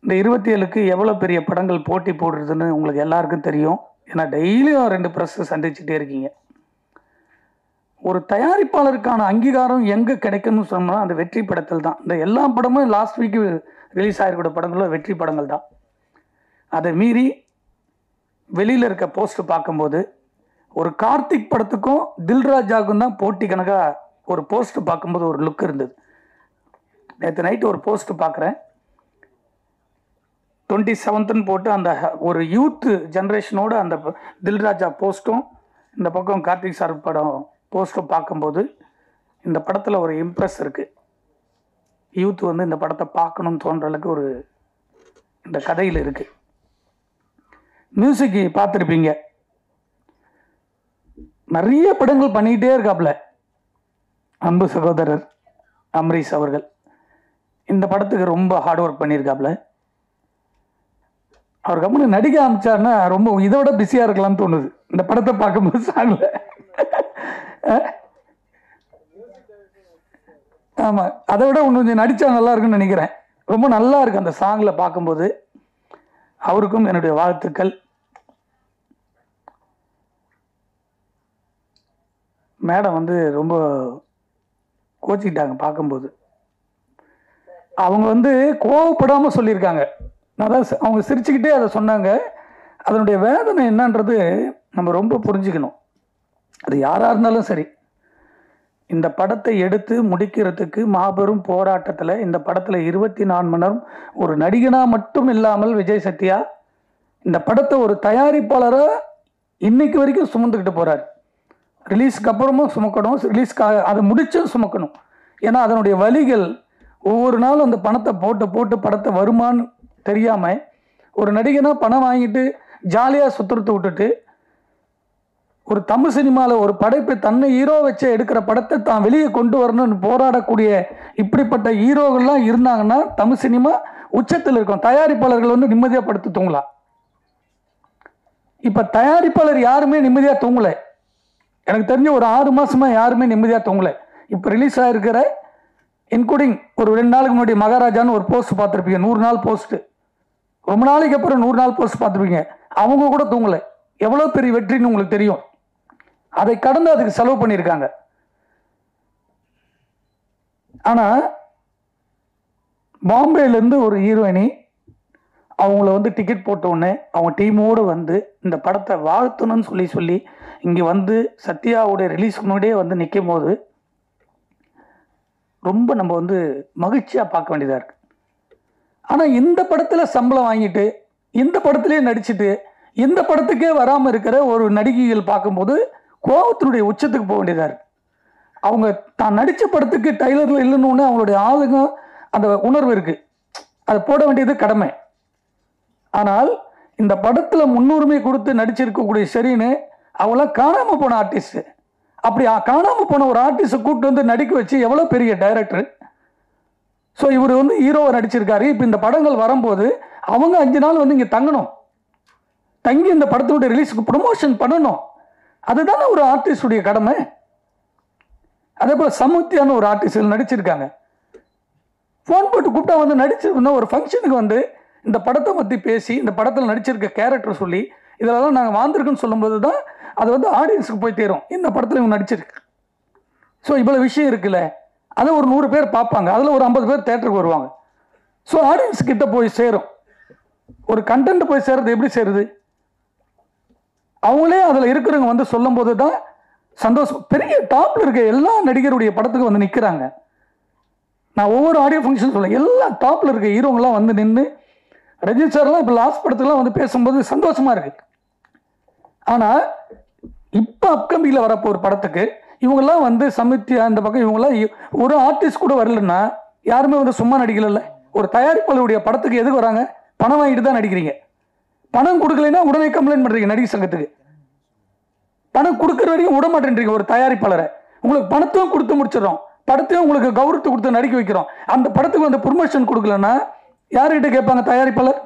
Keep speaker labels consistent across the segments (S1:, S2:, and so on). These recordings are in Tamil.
S1: இந்த 27க்கு எவ்வளோ பெரிய படங்கள் போட்டி போடுறதுன்னு உங்களுக்கு எல்லாருக்கும் தெரியும். ஏன்னா டெய்லியும் 2 ப்ரெஸ்ஸை சந்திச்சுட்டே இருக்கீங்க. ஒரு தயாரிப்பாளருக்கான அங்கீகாரம் எங்கே கிடைக்கும்னு சொன்னால் அந்த வெற்றி படத்தில் தான். இந்த எல்லா படமும் லாஸ்ட் வீக்கு ரிலீஸ் ஆகிருக்கிற படங்களும் வெற்றி படங்கள் தான். அதை மீறி வெளியில் இருக்க போஸ்ட் பார்க்கும்போது ஒரு கார்த்திக் படத்துக்கும் தில்ராஜாவுக்கும் தான் போட்டி கணக்காக ஒரு போஸ்ட் பார்க்கும்போது ஒரு லுக் இருந்தது. நேற்று நைட்டு ஒரு போஸ்ட் பார்க்குறேன். 27ன்னு போட்டு அந்த ஒரு யூத் ஜென்ரேஷனோட அந்த தில்ராஜா போஸ்ட்டும் இந்த பக்கம் கார்த்திக் சார் படம் போஸ்ட்டும் பார்க்கும்போது இந்த படத்தில் ஒரு இம்ப்ரெஸ் இருக்குது. யூத் வந்து இந்த படத்தை பார்க்கணும்னு தோன்ற அளவுக்கு ஒரு இந்த கதையில் இருக்குது. மியூசிக் பார்த்துருப்பீங்க, நிறைய படங்கள் பண்ணிக்கிட்டே இருக்காப்புல அன்பு சகோதரர் அமரீஷ் அவர்கள். இந்த படத்துக்கு ரொம்ப ஹார்ட் ஒர்க் பண்ணியிருக்காப்புல. அவர் கம்முன்னு நடிக்க ஆரம்பிச்சாருன்னா ரொம்ப இதை விட பிஸியாக இருக்கலாம்னு தோணுது இந்த படத்தை பார்க்கும்போது. சாங்ல ஆமாம், அதை விட கொஞ்சம் நடித்தா நல்லா இருக்குன்னு நினைக்கிறேன். ரொம்ப நல்லா இருக்கு அந்த சாங்கில் பார்க்கும்போது. அவருக்கும் என்னுடைய வாழ்த்துக்கள். மேடம் வந்து ரொம்ப கோச்சிக்கிட்டாங்க பார்க்கும்போது. அவங்க வந்து கோவப்படாமல் சொல்லியிருக்காங்க. அதான் அவங்க சிரிச்சுக்கிட்டே அதை சொன்னாங்க. அதனுடைய வேதனை என்னன்றது நம்ம ரொம்ப புரிஞ்சுக்கணும். அது யாராக இருந்தாலும் சரி, இந்த படத்தை எடுத்து முடிக்கிறதுக்கு மாபெரும் போராட்டத்தில் இந்த படத்தில் 24 மணி நேரம் ஒரு நடிகனாக மட்டும் இல்லாமல் விஜய் சத்யா இந்த படத்தை ஒரு தயாரிப்பாளராக இன்னைக்கு வரைக்கும் சுமந்துக்கிட்டு போகிறார். ரிலீஸ்க்கு அப்புறமும் சுமக்கணும், ரிலீஸ்க்காக அதை முடிச்சும் சுமக்கணும். ஏன்னா அதனுடைய வலிகள் ஒவ்வொரு நாளும் அந்த பணத்தை போட்டு போட்டு படத்தை வருமானு தெரியாமல் ஒரு நடிகனாக பணம் வாங்கிட்டு ஜாலியாக சுற்றுறத்து விட்டுட்டு ஒரு தமிழ் சினிமாவில் ஒரு படைப்பை தன்னை ஹீரோ வச்சு எடுக்கிற படத்தை தான் வெளியே கொண்டு வரணும்னு போராடக்கூடிய இப்படிப்பட்ட ஹீரோகள்லாம் இருந்தாங்கன்னா தமிழ் சினிமா உச்சத்தில் இருக்கும். தயாரிப்பாளர்கள் வந்து நிம்மதியாக படுத்து தூங்கலாம். இப்போ தயாரிப்பாளர் யாருமே நிம்மதியாக தூங்கலை. எனக்கு தெரிஞ்ச ஒரு 6 மாதமாக யாருமே நிம்மதியாக தூங்கலை. இப்போ ரிலீஸ் ஆகிருக்கிற இன்க்ளூடிங் ஒரு 2 நாளுக்கு முன்னாடி மகாராஜான்னு ஒரு போஸ்ட் பார்த்துருப்பீங்க, 100 நாள் போஸ்ட்டு. ரொம்ப நாளைக்கு அப்புறம் 100 நாள் போஸ்ட் பார்த்துருப்பீங்க. அவங்க கூட தூங்கலை. எவ்வளோ பெரிய வெற்றின்னு உங்களுக்கு தெரியும். அதை கடந்து அதுக்கு செலவு பண்ணியிருக்காங்க. ஆனால் பாம்பேலேருந்து ஒரு ஹீரோயினி அவங்கள வந்து டிக்கெட் போட்டோடனே அவங்க டீமோடு வந்து இந்த படத்தை வாழ்த்தணும்னு சொல்லி இங்கே வந்து சத்யாவுடைய ரிலீஸ் முன்னாடியே வந்து நிற்கும் போது ரொம்ப நம்ம வந்து மகிழ்ச்சியாக பார்க்க வேண்டியதாக இருக்குது. ஆனால் இந்த படத்தில் சம்பளம் வாங்கிட்டு இந்த படத்துலேயே நடிச்சுட்டு இந்த படத்துக்கே வராமல் இருக்கிற ஒரு நடிகைகள் பார்க்கும்போது கோபத்தினுடைய உச்சத்துக்கு போக வேண்டியதாக இருக்குது. அவங்க தான் நடித்த படத்துக்கு டைலரில் இல்லைன்னு அவங்களுடைய ஆளுங்க அந்த உணர்வு இருக்குது, அதை போட வேண்டியது கடமை. ஆனால் இந்த படத்தில் முன்னுரிமை கொடுத்து நடிச்சிருக்கக்கூடிய சரின்னு அவங்களாம் காணாமல் போன ஆர்டிஸ்ட்டு. அப்படி காணாமல் போன ஒரு ஆர்டிஸ்ட்டை கூப்பிட்டு வந்து நடிக்க வச்சு எவ்வளோ பெரிய டைரக்டர். ஸோ இவர் வந்து ஹீரோவை நடிச்சிருக்காரு. இப்போ இந்த படங்கள் வரும்போது அவங்க 5 நாள் வந்து இங்கே தங்கணும், தங்கி இந்த படத்தினுடைய ரிலீஸுக்கு ப்ரொமோஷன் பண்ணணும். அதுதானே ஒரு ஆர்டிஸ்டுடைய கடமை. அதே போல் சமுத்தியான ஒரு ஆர்டிஸ்ட் நடிச்சிருக்காங்க. ஃபோன் போட்டு கூப்பிட்டா வந்து நடிச்சிருக்கணும். ஒரு ஃபங்க்ஷனுக்கு வந்து இந்த படத்தை பற்றி பேசி இந்த படத்தில் நடிச்சிருக்க கேரக்டர் சொல்லி இதெல்லாம் நாங்கள் வாழ்ந்துருக்குன்னு சொல்லும்போது தான் அது வந்து ஆடியன்ஸுக்கு போய் தேரும், இந்த படத்தில் இவங்க நடிச்சிருக்கு. ஸோ இவ்வளோ விஷயம் இருக்குல்ல, அதை ஒரு 100 பேர் பார்ப்பாங்க, அதில் ஒரு 50 பேர் தேட்டருக்கு வருவாங்க. ஸோ ஆடியன்ஸ் கிட்ட போய் சேரும். ஒரு கண்டென்ட் போய் சேருது எப்படி சேருது? அவங்களே அதில் இருக்கிறவங்க வந்து சொல்லும் போது தான் சந்தோஷம். பெரிய டாப்பில் இருக்க எல்லா நடிகருடைய படத்துக்கு வந்து நிற்கிறாங்க. நான் ஒவ்வொரு ஆடியோ ஃபங்க்ஷன் சொல்ல எல்லா டாப்பில் இருக்க ஹீரோங்கெல்லாம் வந்து நின்று ரஜினி சார்லாம் இப்போ லாஸ்ட் படத்துக்குலாம் வந்து பேசும்போது சந்தோஷமாக இருக்குது. ஆனால் இப்போ அப்கமிங்கில் வரப்போ ஒரு படத்துக்கு இவங்கெல்லாம் வந்து சமித்தியா இந்த பக்கம் இவங்கெல்லாம் ஒரு ஆர்டிஸ்ட் கூட வரலன்னா யாருமே வந்து சும்மா நடிக்கல. ஒரு தயாரிப்பாளருடைய படத்துக்கு எதுக்கு வராங்க? பணம் வாங்கிட்டு தான் நடிக்கிறீங்க. பணம் கொடுக்கலைன்னா உடனே கம்ப்ளைண்ட் பண்ணுறீங்க நடிகர் சங்கத்துக்கு. பணம் கொடுக்குற வரைக்கும் விட மாட்டேன்றீங்க ஒரு தயாரிப்பாளரை. உங்களுக்கு பணத்தையும் கொடுத்து முடிச்சிடறோம், படத்தையும் உங்களுக்கு கௌரவத்தை கொடுத்து நடிக்க வைக்கிறோம். அந்த படத்துக்கு வந்து ப்ரொமோஷன் கொடுக்கலன்னா யார்கிட்ட கேட்பாங்க தயாரிப்பாளர்?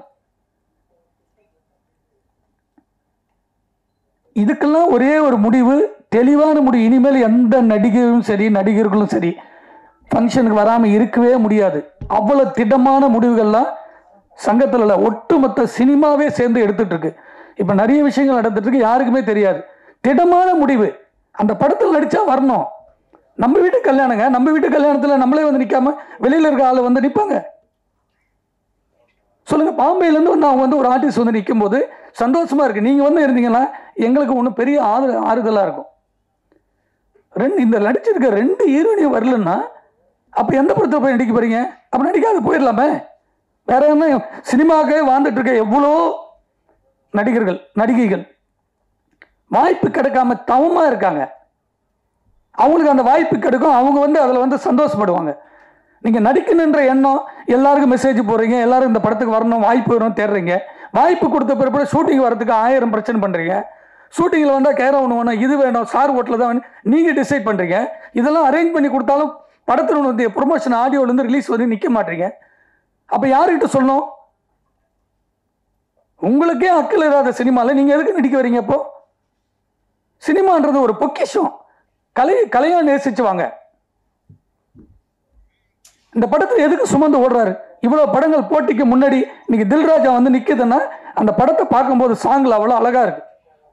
S1: இதுக்கெல்லாம் ஒரே ஒரு முடிவு, தெளிவான முடிவு. இனிமேல் எந்த நடிகரும் சரி நடிகர்களும் சரி ஃபங்க்ஷனுக்கு வராமல் இருக்கவே முடியாது. அவ்வளோ திடமான முடிவுகள்லாம் சங்கத்தில் இல்லை, ஒட்டுமொத்த சினிமாவே சேர்ந்து எடுத்துட்டு இருக்கு. இப்போ நிறைய விஷயங்கள் நடந்துட்டு இருக்கு, யாருக்குமே தெரியாது. திடமான முடிவு, அந்த படத்தில் நடிச்சா வரணும். நம்ம வீட்டு கல்யாணங்க, நம்ம வீட்டு கல்யாணத்தில் நம்மளே வந்து நிற்காம வெளியில் இருக்க ஆள் வந்து நிற்பாங்க சொல்லுங்க. பாம்பேலேருந்து வந்து அவங்க வந்து ஒரு ஆர்டிஸ்ட் வந்து நிற்கும் போது சந்தோஷமா இருக்கு. நீங்கள் வந்து இருந்தீங்கன்னா எங்களுக்கு ஒன்றும் பெரிய ஆறுதலாக இருக்கும். இந்த நடிச்சிருக்க 2 ஹீரோயினையும் வரலன்னா அப்போ எந்த படத்தில் போய் நடிக்க போறீங்க? அப்போ நடிக்காது போயிடலாமே. வேற என்ன, சினிமாவுக்கே வாழ்ந்துட்டு இருக்க எவ்வளோ நடிகர்கள் நடிகைகள் வாய்ப்பு கிடைக்காம தவமா இருக்காங்க. அவங்களுக்கு அந்த வாய்ப்பு கிடைக்கும், அவங்க வந்து அதில் வந்து சந்தோஷப்படுவாங்க. நீங்கள் நடிக்கணுன்ற எண்ணம், எல்லாருக்கும் மெசேஜ் போடுறீங்க, எல்லாரும் இந்த படத்துக்கு வரணும், வாய்ப்பு வரணும் தேடுறீங்க. வாய்ப்பு கொடுத்த பிறகு ஷூட்டிங் வரதுக்கு 1000 பிரச்சனை பண்ணுறீங்க. ஷூட்டிங்கில் வந்தால் கேர ஒன்று வேணும், இது வேணும், சார் ஹோட்டலில் தான் வேணும், நீங்கள் டிசைட் பண்ணுறீங்க. இதெல்லாம் அரேஞ்ச் பண்ணி கொடுத்தாலும் படத்தில் வந்து ப்ரொமோஷன் ஆடியோலேருந்து ரிலீஸ் வந்து நிற்க மாட்டீங்க. அப்போ யார்கிட்ட சொல்லணும்? உங்களுக்கே அக்கல் இல்லாத சினிமாவில் நீங்கள் எதுக்கு நடிக்க வரீங்க? அப்போ சினிமான்றது ஒரு பொக்கிஷம், கலையா நேசிச்சு வாங்க. இந்த படத்தில் எதுக்கு சுமந்து ஓடுறாரு? இவ்வளோ படங்கள் போட்டிக்கு முன்னாடி இன்னைக்கு தில்ராஜா வந்து நிற்குதுன்னா அந்த படத்தை பார்க்கும்போது சாங்கில் அவ்வளோ அழகா இருக்கு.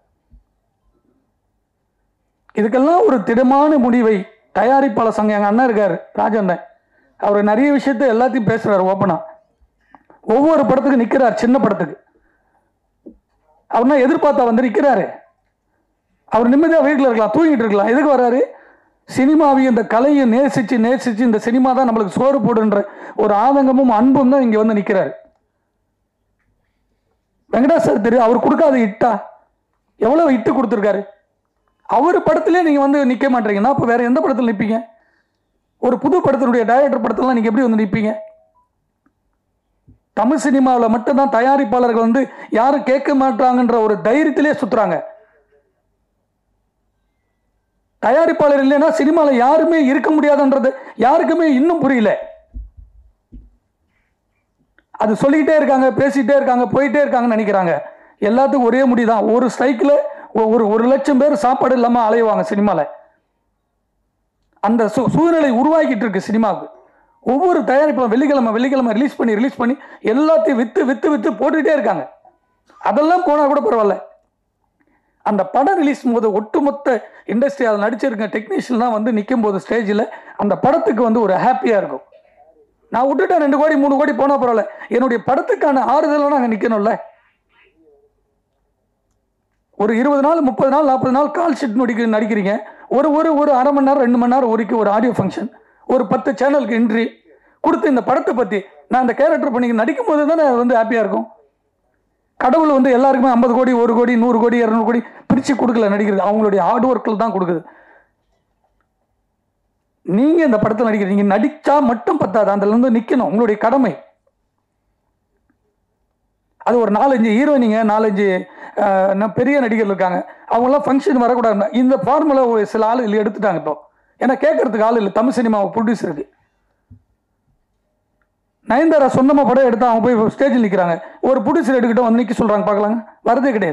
S1: இதுக்கெல்லாம் ஒரு திடமான முடிவை தயாரிப்பாளர் சங்கம், எங்கள் அண்ணன் இருக்காரு ராஜண்ணன், அவர் நிறைய விஷயத்த எல்லாத்தையும் பேசுறாரு ஓப்பனா. ஒவ்வொரு படத்துக்கு நிற்கிறார், சின்ன படத்துக்கு அவர்னா எதிர்பார்த்தா வந்து நிற்கிறாரு. அவர் நிம்மதியாக வீட்டில் இருக்கலாம், தூங்கிட்டு இருக்கலாம். எதுக்கு வர்றாரு? சினிமாவையும் இந்த கலையை நேசிச்சு நேசிச்சு இந்த சினிமா தான் நம்மளுக்கு சோறு போடுன்ற ஒரு ஆதங்கமும் அன்பும் தான் இங்கே வந்து நிற்கிறாரு. வெங்கடேஷ் சார் தெரியும், அவர் கொடுக்காத இட்டா எவ்வளோ இட்டு கொடுத்துருக்காரு. அவர் படத்திலே நீங்கள் வந்து நிற்க மாட்டீங்கன்னா அப்போ வேற எந்த படத்தில் நிற்பீங்க? ஒரு புது படத்தினுடைய டைரக்டர் படத்திலாம் நீங்கள் எப்படி வந்து நிற்பீங்க? தமிழ் சினிமாவில் மட்டும்தான் தயாரிப்பாளர்கள் வந்து யாரும் கேட்க மாட்டாங்கன்ற ஒரு தைரியத்திலே சுத்துறாங்க. தயாரிப்பாளர் இல்லைன்னா சினிமாவில் யாருமே இருக்க முடியாதுன்றது யாருக்குமே இன்னும் புரியல. அது சொல்லிக்கிட்டே இருக்காங்க, பேசிக்கிட்டே இருக்காங்க, போயிட்டே இருக்காங்கன்னு நினைக்கிறாங்க. எல்லாத்துக்கும் ஒரே முடிதான். ஒரு ஸ்ட்ரைக்கில் ஒரு லட்சம் பேர் சாப்பாடு இல்லாமல் அலைவாங்க சினிமாவில். அந்த சூழ்நிலை உருவாக்கிட்டு இருக்கு சினிமாவுக்கு. ஒவ்வொரு தயாரிப்பும் வெள்ளிக்கிழமை ரிலீஸ் பண்ணி எல்லாத்தையும் வித்து போட்டுக்கிட்டே இருக்காங்க. அதெல்லாம் போனால் கூட பரவாயில்ல. அந்த படம் ரிலீஸ் போது ஒட்டுமொத்த இண்டஸ்ட்ரி அதில் நடிச்சிருக்க டெக்னீஷியன்லாம் வந்து நிற்கும் போது ஸ்டேஜில் அந்த படத்துக்கு வந்து ஒரு ஹாப்பியாக இருக்கும். நான் விட்டுட்டேன் 2 கோடி 3 கோடி போனால் பரவாயில்ல, என்னுடைய படத்துக்கான ஆறுதலாம் நாங்கள் நிற்கணும்ல. ஒரு 20 நாள் 30 நாள் 40 நாள் கால் ஷீட் நடிக்கிறீங்க. ஒரு அரை மணி நேரம் 2 மணி நேரம் ஒரு ஆடியோ ஃபங்க்ஷன், ஒரு 10 சேனலுக்கு என்ட்ரி கொடுத்து இந்த படத்தை பற்றி நான் அந்த கேரக்டர் பண்ணி நடிக்கும் போது தானே அது வந்து ஹாப்பியாக இருக்கும். கடவுள் வந்து எல்லாருக்குமே 50 கோடி 1 கோடி 100 கோடி 200 கோடி பிரித்து கொடுக்கல நடிக்கிறது, அவங்களுடைய ஹார்ட் ஒர்க்கில் தான் கொடுக்குது. நீங்கள் இந்த படத்தில் நடிக்கிறீங்க, நடித்தா மட்டும் பத்தாது, அதில் வந்து நிற்கணும், உங்களுடைய கடமை. அது ஒரு 4-5 ஹீரோயினிங்க 4-5 பெரிய நடிகர்கள் இருக்காங்க, அவங்களாம் ஃபங்க்ஷன் வரக்கூடாது. இந்த ஃபார்முலா சில ஆள் எடுத்துட்டாங்க இப்போ. ஏன்னா கேட்கறதுக்கு ஆள் இல்லை தமிழ் சினிமா ப்ரொடியூசருக்கு. நயன்தாரா சொந்தமாக படம் எடுத்து அவங்க போய் ஸ்டேஜில் நிற்கிறாங்க, ஒரு ப்ரொடியூசர் எடுக்கிட்ட வந்து நிற்க சொல்கிறாங்க, பார்க்கலாங்க, வரதே கிடையாது.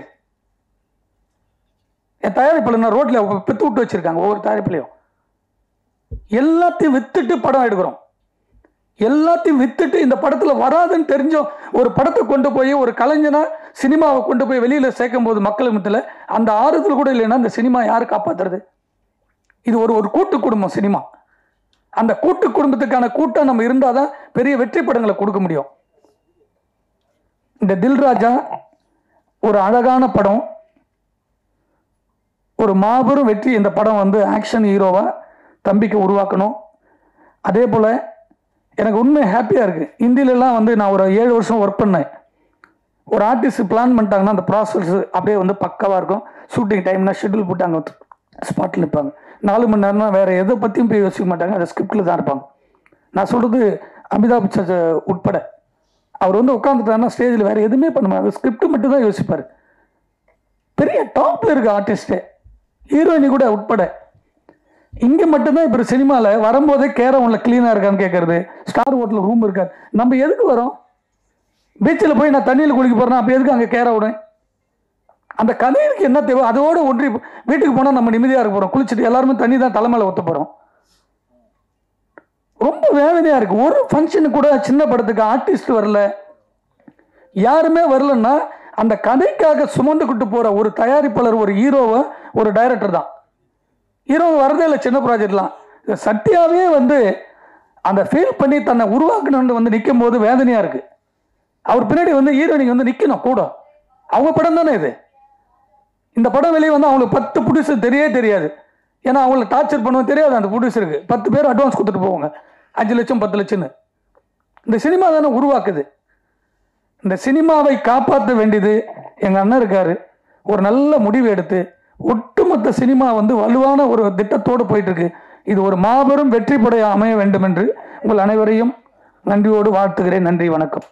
S1: என் தயாரிப்பில் நான் ரோட்டில் பெற்று விட்டு வச்சுருக்காங்க. ஒவ்வொரு தயாரிப்புலையும் எல்லாத்தையும் வித்துட்டு படம் எடுக்கிறோம். எல்லாத்தையும் வித்துட்டு இந்த படத்தில் வராதுன்னு தெரிஞ்சோம் ஒரு படத்தை கொண்டு போய் ஒரு கலைஞனா சினிமாவை கொண்டு போய் வெளியில் சேர்க்கும் போது மக்கள் மத்தியில் அந்த ஆறுதல் கூட இல்லைன்னா இந்த சினிமா யார் காப்பாற்றுறது? இது ஒரு கூட்டு குடும்பம் சினிமா. அந்த கூட்டு குடும்பத்துக்கான கூட்டம் நம்ம இருந்தால் தான் பெரிய வெற்றி படங்களை கொடுக்க முடியும். இந்த தில்ராஜா ஒரு அழகான படம், ஒரு மாபெரும் வெற்றி. இந்த படம் வந்து ஆக்ஷன் ஹீரோவா தம்பிக்கு உருவாக்கணும். அதே போல் எனக்கு உண்மை ஹாப்பியாக இருக்குது. ஹிந்திலெலாம் வந்து நான் ஒரு 7 வருஷம் ஒர்க் பண்ணேன். ஒரு ஆர்டிஸ்ட் பிளான் பண்ணிட்டாங்கன்னா அந்த ப்ராசஸ் அப்படியே வந்து பக்காவாக இருக்கும். ஷூட்டிங் டைம்னா ஷெட்யூல் போட்டாங்க, ஸ்பாட்டில் இருப்பாங்க. 4 மணி நேரம்னா வேறு எதை பற்றியும் போய் யோசிக்க மாட்டாங்க, அந்த ஸ்கிரிப்டில் தான் இருப்பாங்க. நான் சொல்கிறது அமிதாப் பச்சன் உட்பட. அவர் வந்து உட்காந்துட்டாருன்னா ஸ்டேஜில் வேறு எதுவுமே பண்ண மாட்டார், ஸ்கிரிப்ட் மட்டும் தான் யோசிப்பார். பெரிய டாப்பில் இருக்க ஆர்டிஸ்ட்டு, ஹீரோயினி கூட உட்பட. இங்கே மட்டும்தான் இப்போ சினிமாவில் வரும்போதே கேரம் உள்ள க்ளீனாக இருக்கான்னு கேட்குறது, ஸ்டார் ஹோட்டலில் ரூம் இருக்காது. நம்ம எதுக்கு வரோம்? பீச்சில் போய் நான் தண்ணியில் குளிக்க போகிறேன்னா அப்போ எதுக்கு அங்கே கேர விடும்? அந்த கதைக்கு என்ன தேவை அதோடு ஒன்றி வீட்டுக்கு போனால் நம்ம நிம்மதியாக இருக்க போகிறோம். குளிச்சுட்டு எல்லாருமே தண்ணி தான் தலைமையில் ஊற்ற போகிறோம். ரொம்ப வேதனையாக இருக்குது. ஒரு ஃபங்க்ஷனுக்கு கூட சின்ன படத்துக்கு ஆர்டிஸ்ட் வரல, யாருமே வரலன்னா அந்த கதைக்காக சுமந்துக்கிட்டு போகிற ஒரு தயாரிப்பாளர், ஒரு ஹீரோவை, ஒரு டைரக்டர் தான். ஹீரோ வரதே இல்லை சின்ன ப்ராஜெக்ட்லாம். சத்யாவே வந்து அந்த ஃபீல் பண்ணி தன்னை உருவாக்கணும்னு வந்து நிற்கும் போது வேதனையாக இருக்குது. அவர் பின்னாடி வந்து ஹீரோயினிக்கு வந்து நிற்கணும் கூட. அவங்க படம் தானே இது. இந்த படம் வெளியே வந்து அவங்களுக்கு 10 ப்ரொடியூசர் தெரியாது. ஏன்னா அவங்கள டார்ச்சர் பண்ணுவோம் தெரியாது. அந்த ப்ரொடியூசருக்கு 10 பேர் அட்வான்ஸ் கொடுத்துட்டு போவாங்க, 5 லட்சம் 10 லட்சம்னு. இந்த சினிமா தானே உருவாக்குது. இந்த சினிமாவை காப்பாற்ற வேண்டியது எங்கள் அண்ணன் இருக்காரு. ஒரு நல்ல முடிவு எடுத்து ஒட்டுமொத்த சினிமா வந்து வலுவான ஒரு திட்டத்தோடு போயிட்டு இருக்கு. இது ஒரு மாபெரும் வெற்றி படைய அமைய வேண்டும் என்று உங்கள் அனைவரையும் நன்றியோடு வாழ்த்துகிறேன். நன்றி, வணக்கம்.